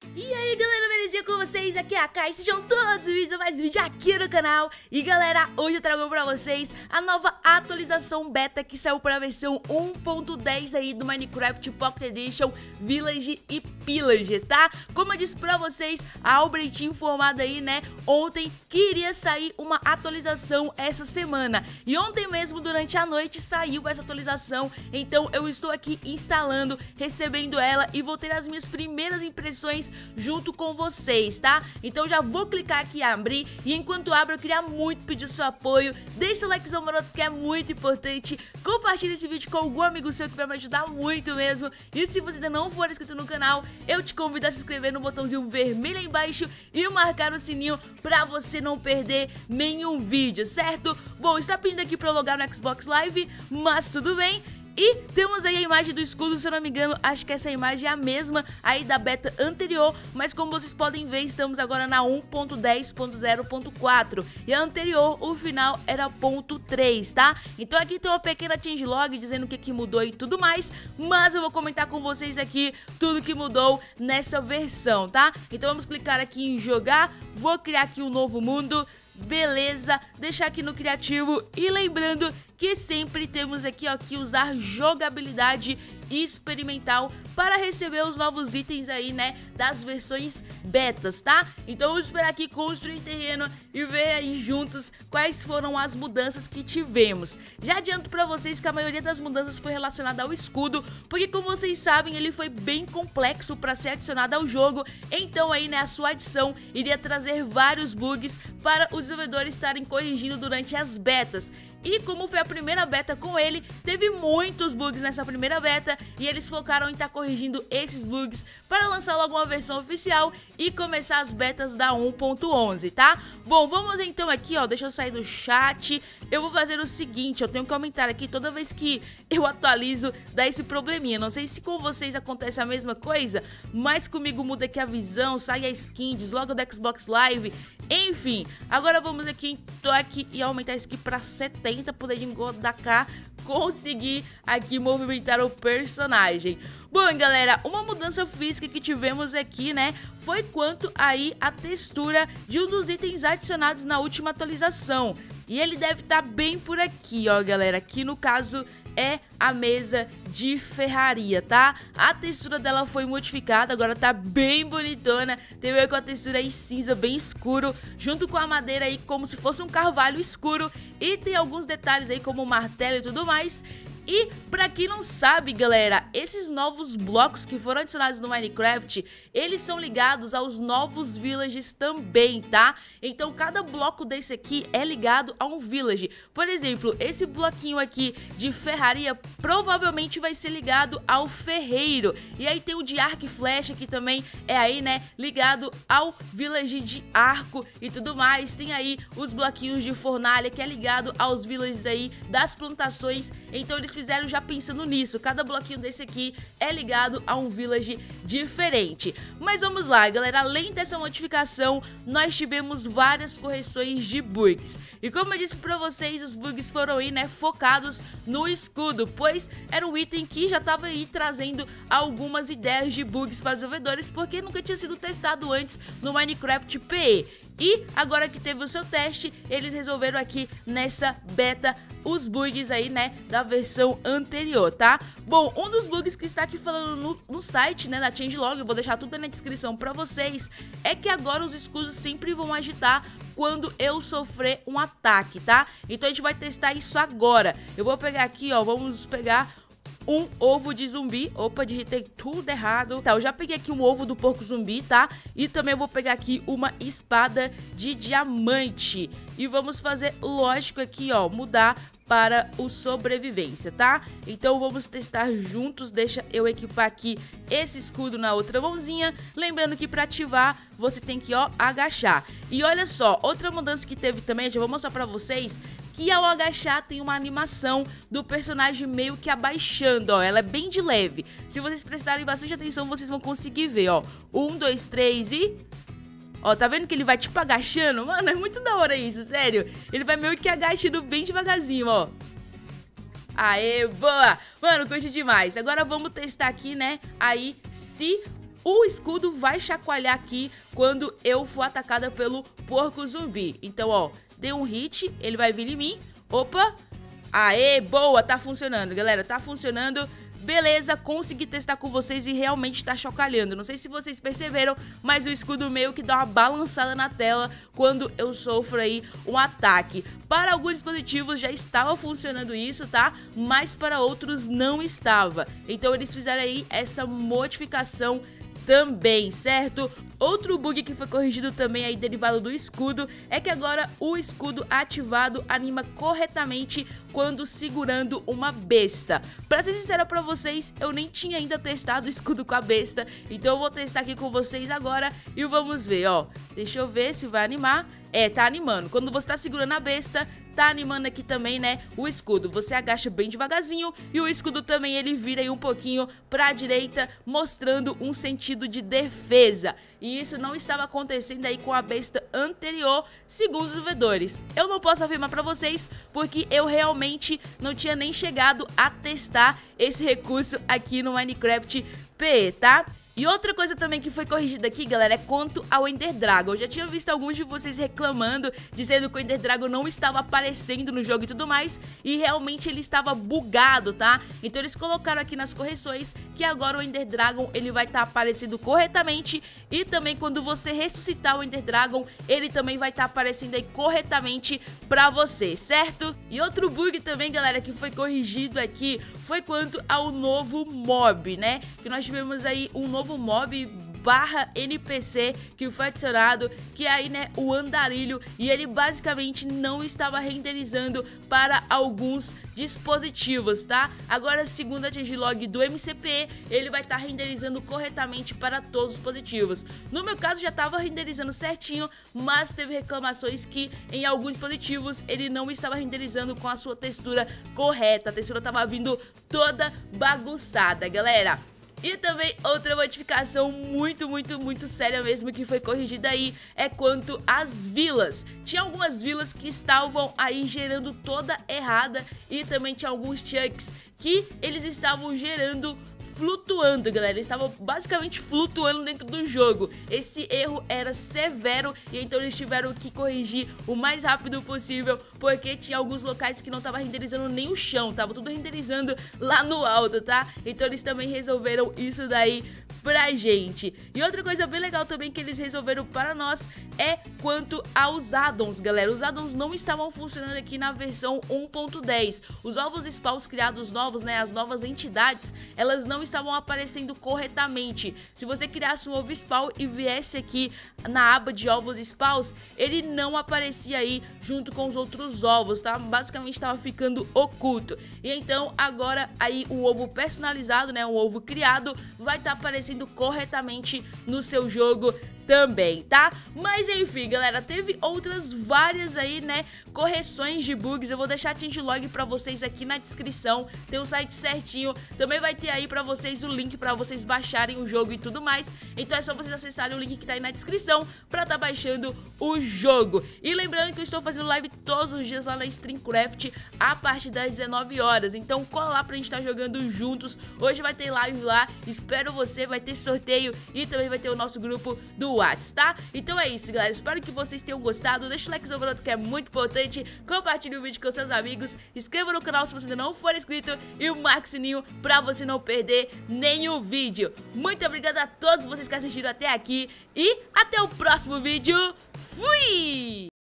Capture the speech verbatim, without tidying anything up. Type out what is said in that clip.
E aí galera, belezinha com vocês? Aqui é a Kai, sejam todos bem-vindos a mais um vídeo aqui no canal. E galera, hoje eu trago pra vocês a nova atualização beta que saiu para a versão um ponto dez aí do Minecraft Pocket Edition Village e Pillage, tá? Como eu disse pra vocês, a Aubrey tinha informado aí, né, ontem que iria sair uma atualização essa semana. E ontem mesmo, durante a noite, saiu essa atualização. Então eu estou aqui instalando, recebendo ela e vou ter as minhas primeiras impressões junto com vocês, tá? Então já vou clicar aqui em abrir e enquanto abro eu queria muito pedir o seu apoio, deixe seu likezão maroto que é muito importante, compartilhe esse vídeo com algum amigo seu que vai me ajudar muito mesmo e se você ainda não for inscrito no canal, eu te convido a se inscrever no botãozinho vermelho aí embaixo e marcar o sininho pra você não perder nenhum vídeo, certo? Bom, está pedindo aqui pra eu logar no Xbox Live, mas tudo bem. E temos aí a imagem do escudo, se eu não me engano, acho que essa imagem é a mesma aí da beta anterior, mas como vocês podem ver, estamos agora na um ponto dez ponto zero ponto quatro e a anterior, o final era ponto três, tá? Então aqui tem uma pequena changelog dizendo o que, que mudou e tudo mais, mas eu vou comentar com vocês aqui tudo que mudou nessa versão, tá? Então vamos clicar aqui em jogar, vou criar aqui um novo mundo. Beleza, deixar aqui no criativo e lembrando que sempre temos aqui ó, que usar jogabilidade experimental para receber os novos itens aí, né, das versões betas, tá? Então vamos esperar aqui construir terreno e ver aí juntos quais foram as mudanças que tivemos. Já adianto pra vocês que a maioria das mudanças foi relacionada ao escudo, porque como vocês sabem, ele foi bem complexo para ser adicionado ao jogo, então aí, né, a sua adição iria trazer vários bugs para os desenvolvedores estarem corrigindo durante as betas. E como foi a primeira beta com ele, teve muitos bugs nessa primeira beta e eles focaram em estar tá corrigindo esses bugs para lançar logo uma versão oficial e começar as betas da um ponto onze, tá? Bom, vamos então aqui, ó, deixa eu sair do chat. Eu vou fazer o seguinte, eu tenho que aumentar aqui toda vez que eu atualizo, dá esse probleminha. Não sei se com vocês acontece a mesma coisa, mas comigo muda aqui a visão, sai a skin, desloga do Xbox Live, enfim. Agora vamos aqui em toque e aumentar isso aqui para setenta, poder da cá, conseguir aqui movimentar o personagem. Bom, galera, uma mudança física que tivemos aqui, né, foi quanto aí a textura de um dos itens adicionados na última atualização. E ele deve estar tá bem por aqui, ó, galera. Aqui no caso é a mesa de ferraria, tá? A textura dela foi modificada, agora tá bem bonitona. Tem ver com a textura aí cinza, bem escuro, junto com a madeira aí como se fosse um carvalho escuro. E tem alguns detalhes aí como o martelo e tudo mais. E pra quem não sabe, galera, esses novos blocos que foram adicionados no Minecraft, eles são ligados aos novos villages também, tá? Então cada bloco desse aqui é ligado a um village. Por exemplo, esse bloquinho aqui de ferraria provavelmente vai ser ligado ao ferreiro. E aí tem o de arco e flecha que também é aí, né, ligado ao village de arco e tudo mais. Tem aí os bloquinhos de fornalha que é ligado aos villages aí das plantações. Então eles fizeram já pensando nisso, cada bloquinho desse aqui é ligado a um village diferente. Mas vamos lá, galera, além dessa modificação, nós tivemos várias correções de bugs. E como eu disse pra vocês, os bugs foram aí, né, focados no escudo, pois era um item que já tava aí trazendo algumas ideias de bugs para os desenvolvedores, porque nunca tinha sido testado antes no Minecraft P E. E agora que teve o seu teste, eles resolveram aqui nessa beta os bugs aí, né, da versão anterior, tá? Bom, um dos bugs que está aqui falando no, no site, né, na changelog, eu vou deixar tudo na descrição pra vocês, é que agora os escudos sempre vão agitar quando eu sofrer um ataque, tá? Então a gente vai testar isso agora. Eu vou pegar aqui, ó, vamos pegar um ovo de zumbi. Opa, digitei tudo errado. Tá, eu já peguei aqui um ovo do porco zumbi, tá? E também vou pegar aqui uma espada de diamante. E vamos fazer, lógico, aqui, ó, mudar para o sobrevivência, tá? Então vamos testar juntos. Deixa eu equipar aqui esse escudo na outra mãozinha. Lembrando que para ativar você tem que, ó, agachar. E olha só, outra mudança que teve também, já vou mostrar pra vocês, que ao agachar tem uma animação do personagem meio que abaixando, ó. Ela é bem de leve. Se vocês prestarem bastante atenção, vocês vão conseguir ver, ó. Um, dois, três e... Ó, tá vendo que ele vai tipo agachando? Mano, é muito da hora isso, sério. Ele vai meio que agachando bem devagarzinho, ó. Aê, boa! Mano, curti demais. Agora vamos testar aqui, né? Aí, se o escudo vai chacoalhar aqui quando eu for atacada pelo porco zumbi. Então, ó, dei um hit, ele vai vir em mim. Opa! Aê, boa, tá funcionando, galera, tá funcionando. Beleza, consegui testar com vocês e realmente tá chocalhando. Não sei se vocês perceberam, mas o escudo meio que dá uma balançada na tela quando eu sofro aí um ataque. Para alguns dispositivos já estava funcionando isso, tá? Mas para outros não estava. Então eles fizeram aí essa modificação também, certo? Outro bug que foi corrigido também aí derivado do escudo é que agora o escudo ativado anima corretamente quando segurando uma besta. Pra ser sincero pra vocês, eu nem tinha ainda testado o escudo com a besta, então eu vou testar aqui com vocês agora e vamos ver, ó. Deixa eu ver se vai animar. É, tá animando. Quando você tá segurando a besta, tá animando aqui também, né, o escudo. Você agacha bem devagarzinho e o escudo também ele vira aí um pouquinho pra direita, mostrando um sentido de defesa. E isso não estava acontecendo aí com a besta anterior, segundo os desenvolvedores. Eu não posso afirmar pra vocês, porque eu realmente não tinha nem chegado a testar esse recurso aqui no Minecraft P, tá? E outra coisa também que foi corrigida aqui, galera, é quanto ao Ender Dragon. Eu já tinha visto alguns de vocês reclamando, dizendo que o Ender Dragon não estava aparecendo no jogo e tudo mais, e realmente ele estava bugado, tá? Então eles colocaram aqui nas correções que agora o Ender Dragon ele vai estar tá aparecendo corretamente, e também quando você ressuscitar o Ender Dragon, ele também vai estar tá aparecendo aí corretamente pra você, certo? E outro bug também, galera, que foi corrigido aqui foi quanto ao novo mob, né? Que nós tivemos aí um novo novo mob barra N P C que foi adicionado, que é aí, né, o andarilho, e ele basicamente não estava renderizando para alguns dispositivos, tá? Agora, segundo a changelog do M C P, ele vai estar tá renderizando corretamente para todos os dispositivos. No meu caso já estava renderizando certinho, mas teve reclamações que em alguns dispositivos ele não estava renderizando com a sua textura correta, a textura estava vindo toda bagunçada, galera. E também outra modificação muito, muito, muito séria mesmo que foi corrigida aí é quanto às vilas. Tinha algumas vilas que estavam aí gerando toda errada e também tinha alguns chunks que eles estavam gerando flutuando, galera. Eles estavam basicamente flutuando dentro do jogo. Esse erro era severo e então eles tiveram que corrigir o mais rápido possível, porque tinha alguns locais que não tava renderizando nem o chão, tava tudo renderizando lá no alto, tá? Então eles também resolveram isso daí pra gente. E outra coisa bem legal também que eles resolveram para nós é quanto aos addons, galera. Os addons não estavam funcionando aqui na versão um ponto dez. Os novos spawns criados novos, né, as novas entidades, elas não estavam aparecendo corretamente. Se você criasse um ovo spawn e viesse aqui na aba de ovos spawns, ele não aparecia aí junto com os outros ovos, tá? Basicamente estava ficando oculto. E então agora aí o ovo personalizado, né, um ovo criado, vai estar tá aparecendo corretamente no seu jogo também, tá? Mas enfim, galera, teve outras várias aí, né, correções de bugs. Eu vou deixar a changelog pra vocês aqui na descrição, tem o site certinho, também vai ter aí pra vocês o link pra vocês baixarem o jogo e tudo mais. Então é só vocês acessarem o link que tá aí na descrição pra tá baixando o jogo. E lembrando que eu estou fazendo live todos os dias lá na Streamcraft a partir das dezenove horas, então cola lá pra gente tá jogando juntos. Hoje vai ter live lá, espero você, vai ter sorteio e também vai ter o nosso grupo do WhatsApp, tá? Então é isso, galera, espero que vocês tenham gostado, deixa o like que é muito importante, compartilhe o vídeo com seus amigos, inscreva no canal se você ainda não for inscrito e marque o sininho pra você não perder nenhum vídeo. Muito obrigada a todos vocês que assistiram até aqui e até o próximo vídeo, fui!